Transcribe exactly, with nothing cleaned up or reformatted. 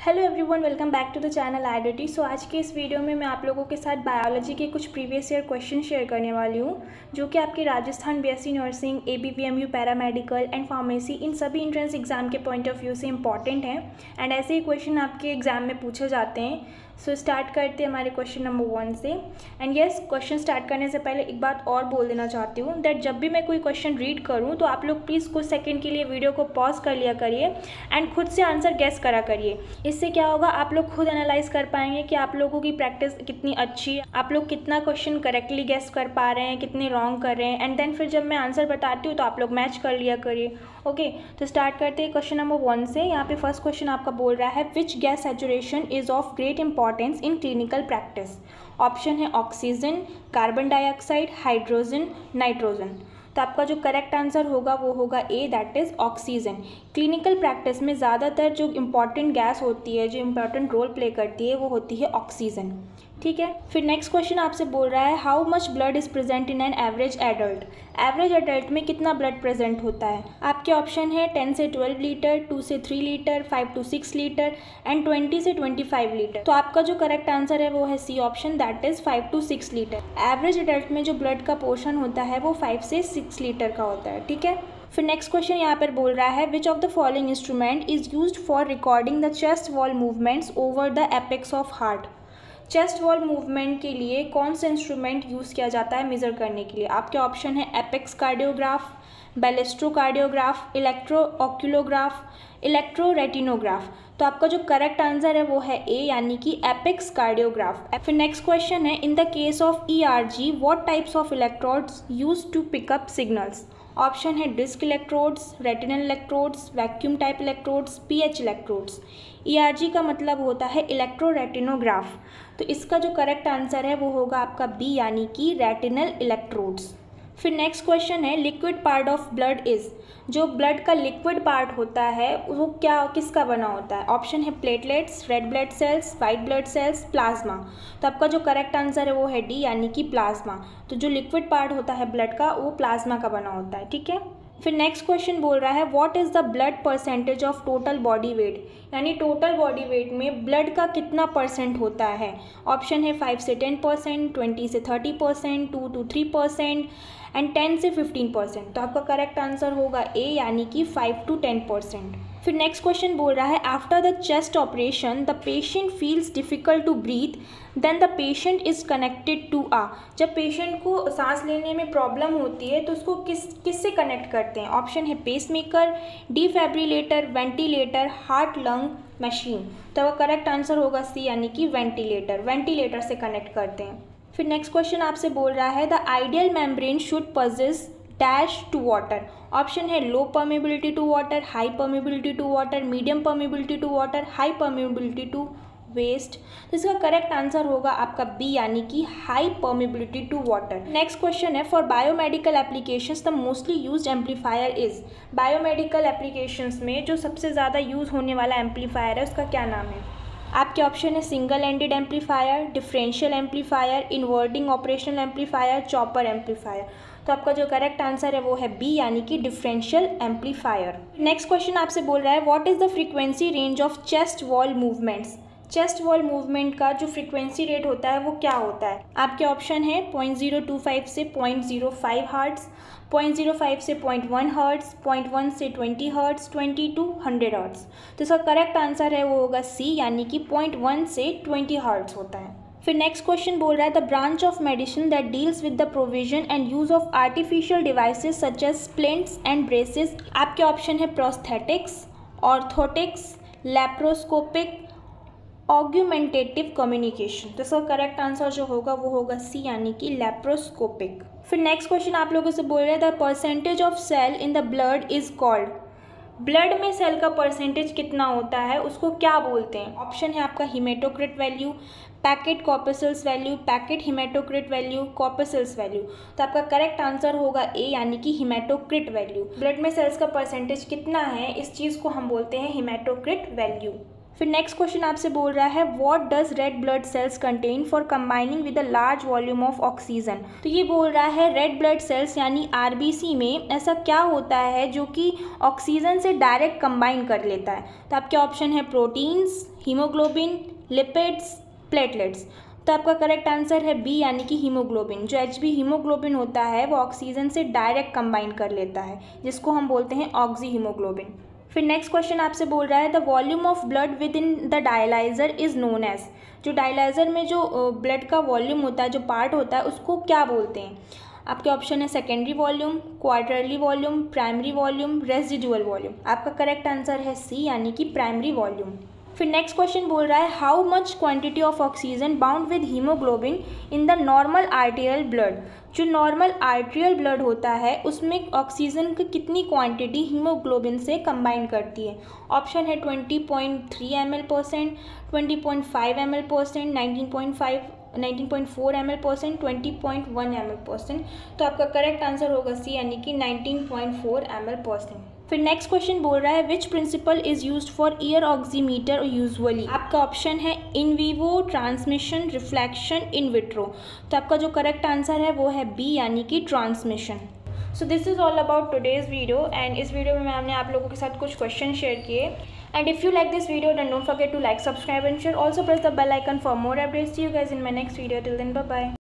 Hello everyone, welcome back to the channel IDT. So आज के इस वीडियो में मैं आप लोगों के साथ बायोलॉजी के कुछ प्रीवियस ईयर क्वेश्चन शेयर करने वाली हूँ, जो कि आपके Rajasthan BSc nursing, ABPMU paramedical and pharmacy इन सभी इंट्रेंस एग्जाम के पॉइंट ऑफ व्यू से इंपॉर्टेंट हैं एंड ऐसे ही क्वेश्चन आपके एग्जाम में पूछे जाते हैं। सो so, स्टार्ट करते हैं हमारे क्वेश्चन नंबर वन से। एंड यस, क्वेश्चन स्टार्ट करने से पहले एक बात और बोल देना चाहती हूँ दैट जब भी मैं कोई क्वेश्चन रीड करूँ तो आप लोग प्लीज़ कुछ सेकंड के लिए वीडियो को पॉज कर लिया करिए एंड खुद से आंसर गेस करा करिए। इससे क्या होगा, आप लोग खुद एनालाइज कर पाएंगे कि आप लोगों की प्रैक्टिस कितनी अच्छी है, आप लोग कितना क्वेश्चन करेक्टली गेस कर पा रहे हैं, कितने रॉन्ग कर रहे हैं। एंड देन फिर जब मैं आंसर बताती हूँ तो आप लोग मैच कर लिया करिए। ओके, तो स्टार्ट करते हैं क्वेश्चन नंबर वन से। यहाँ पे फर्स्ट क्वेश्चन आपका बोल रहा है which gas saturation is of great importance in clinical practice. Option है oxygen, carbon dioxide, hydrogen, nitrogen. तो आपका जो करेक्ट आंसर होगा वो होगा A, that is oxygen. Clinical practice में ज़्यादातर जो इम्पॉर्टेंट गैस होती है, जो इम्पॉर्टेंट रोल प्ले करती है, वो होती है ऑक्सीजन। ठीक है, फिर नेक्स्ट क्वेश्चन आपसे बोल रहा है how much blood is present in an average adult. Average adult में कितना ब्लड प्रेजेंट होता है? आपके ऑप्शन है टेन से ट्वेल्व लीटर, टू से three litre, five to six litre and twenty से ट्वेंटी फाइव लीटर। तो आपका जो करेक्ट आंसर है वो है C option, that is five to six litre. Average adult में जो ब्लड का पोर्शन होता है वो फाइव से सिक्स लीटर का होता है। ठीक है, फिर नेक्स्ट क्वेश्चन यहाँ पर बोल रहा है which of the following instrument is used for recording the chest wall movements over the apex of heart. Chest wall movement के लिए कौन सा इंस्ट्रूमेंट यूज़ किया जाता है मेज़र करने के लिए? आपके ऑप्शन है apex cardiograph, ballistocardiograph, electro oculograph, electro retinograph. तो आपका जो करेक्ट आंसर है वो है ए, यानी कि एपेक्स कार्डियोग्राफ। फिर नेक्स्ट क्वेश्चन है in the case of ERG what types of electrodes used to pick up signals. Option है disc electrodes, retinal electrodes, vacuum type electrodes, pH electrodes. ERG का मतलब होता है इलेक्ट्रो रेटिनोग्राफ। तो इसका जो करेक्ट आंसर है वो होगा आपका बी, यानी कि रेटिनल इलेक्ट्रोड्स। फिर नेक्स्ट क्वेश्चन है liquid part of blood is. जो ब्लड का लिक्विड पार्ट होता है वो क्या किसका बना होता है? ऑप्शन है platelets, red blood cells, white blood cells, plasma. तो आपका जो करेक्ट आंसर है वो है डी, यानी कि प्लाज्मा। तो जो लिक्विड पार्ट होता है ब्लड का वो प्लाज्मा का बना होता है। ठीक है, फिर नेक्स्ट क्वेश्चन बोल रहा है what is the blood percentage of total body weight. यानी टोटल बॉडी वेट में ब्लड का कितना परसेंट होता है? ऑप्शन है फाइव से टेन परसेंट, ट्वेंटी से thirty percent, two to three percent and ten से फिफ्टीन परसेंट। तो आपका करेक्ट आंसर होगा ए, यानी कि फाइव टू टेन परसेंट। फिर नेक्स्ट क्वेश्चन बोल रहा है after the chest operation the patient feels difficult to breathe then the patient is connected to ah. जब पेशेंट को सांस लेने में प्रॉब्लम होती है तो उसको किस किस से कनेक्ट करते हैं? ऑप्शन है pacemaker, defibrillator, ventilator, heart lung machine. तो करेक्ट आंसर होगा सी, यानी कि वेंटिलेटर। वेंटिलेटर से कनेक्ट करते हैं। फिर नेक्स्ट क्वेश्चन आपसे बोल रहा है the ideal membrane should possess dash to water. Option है low permeability to water, high permeability to water, medium permeability to water, high permeability to waste. तो इसका करेक्ट आंसर होगा आपका बी, यानी कि high permeability to water. Next question है for biomedical applications the mostly used amplifier is. Biomedical applications में जो सबसे ज़्यादा यूज़ होने वाला एम्पलीफायर है उसका क्या नाम है? आपके ऑप्शन है single ended amplifier, differential amplifier, inverting operational amplifier, chopper amplifier. तो आपका जो करेक्ट आंसर है वो है बी, यानी कि डिफरेंशियल एम्पलीफायर। नेक्स्ट क्वेश्चन आपसे बोल रहा है what is the frequency range of chest wall movements. Chest wall movement का जो फ्रीक्वेंसी रेट होता है वो क्या होता है? आपके ऑप्शन है पॉइंट जीरो टू फाइव से point zero five hertz, point zero five से point one hertz, point one से twenty hertz, twenty to hundred hertz. तो इसका करेक्ट आंसर है वो होगा सी, यानी कि पॉइंट वन से ट्वेंटी हर्ट्स होता है। फिर नेक्स्ट क्वेश्चन बोल रहा है the branch of medicine that deals with the provision and use of artificial devices such as splints and braces. आपके ऑप्शन है prosthetics, orthotics, laparoscopic, augmentative communication. तो इसका करेक्ट आंसर जो होगा वो होगा सी, यानी कि लैप्रोस्कोपिक। फिर नेक्स्ट क्वेश्चन आप लोगों से बोल रहे हैं the percentage of cell in the blood is called. Blood में सेल का परसेंटेज कितना होता है उसको क्या बोलते हैं? ऑप्शन है आपका haematocrit value, packet corpuscles value, packet haematocrit value, corpuscles value. तो आपका करेक्ट आंसर होगा ए, यानी कि हिमेटोक्रिट वैल्यू। ब्लड में सेल्स का परसेंटेज कितना है इस चीज़ को हम बोलते हैं हिमेटोक्रिट वैल्यू। फिर नेक्स्ट क्वेश्चन आपसे बोल रहा है what does red blood cells contain for combining with a large volume of oxygen. तो ये बोल रहा है रेड ब्लड सेल्स यानी आरबीसी में ऐसा क्या होता है जो कि ऑक्सीजन से डायरेक्ट कंबाइन कर लेता है। तो आपके ऑप्शन है प्रोटीन्स, हीमोग्लोबिन, लिपिड्स, प्लेटलेट्स। तो आपका करेक्ट आंसर है बी यानी कि हीमोग्लोबिन। जो एच बी हीमोग्लोबिन होता है वो ऑक्सीजन से डायरेक्ट कंबाइन कर लेता है, जिसको हम बोलते हैं ऑक्सी हीमोग्लोबिन। फिर नेक्स्ट क्वेश्चन आपसे बोल रहा है the volume of blood within the dialyser is known as. जो डायलाइजर में जो ब्लड का वॉल्यूम होता है, जो पार्ट होता है, उसको क्या बोलते हैं। आपके ऑप्शन है secondary volume, quarterly volume, primary volume, residual volume. आपका करेक्ट आंसर है सी यानी कि प्राइमरी वॉल्यूम। फिर नेक्स्ट क्वेश्चन बोल रहा है how much quantity of oxygen bound with haemoglobin in the normal arterial blood. जो नॉर्मल आर्टेरियल ब्लड होता है उसमें ऑक्सीजन की कितनी क्वांटिटी हीमोग्लोबिन से कंबाइन करती है। ऑप्शन है twenty point three M L percent, twenty point five M L percent, nineteen point five nineteen point four M L percent, twenty point one M L percent. तो आपका correct answer होगा C यानी कि nineteen point four M L percent. फिर next question बोल रहा है which principle is used for ear oximeter usually. आपका ऑप्शन है in vivo, transmission, reflection, in vitro. तो आपका जो करेक्ट आंसर है वो है बी यानी कि transmission. So this is all about today's video and इस वीडियो में हमने आप लोगों के साथ कुछ क्वेश्चन शेयर किए। And if you like this video, then don't forget to like, subscribe and share. Also press the bell icon for more updates. See you guys in my next video. Till then, bye bye.